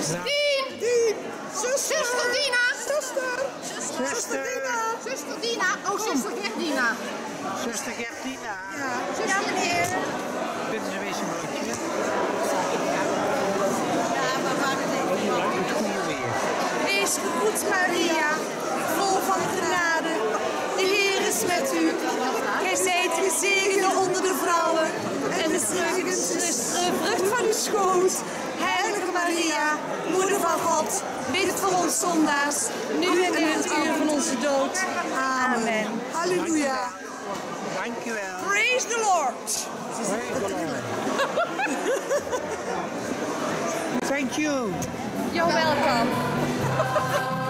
Dien! Zuster Dina! Zuster Dina! Zuster Dina! Oh, zuster Gerdina! Zuster Gerdina! Ja, meneer! Dit is een wezenbroodje. Ja, maar waar het even. Het goede weer. Wees gegroet, Maria, vol van genade. De Heer is met u. Gij zijt gezegende onder de vrouwen. En de vrucht van uw schoot. Heilige Maria, Moeder van God, bid voor ons zondaars, nu en in het uur van onze dood. Amen. Halleluja. Dankjewel. Praise the Lord. Praise the Lord. Thank you. You're welcome.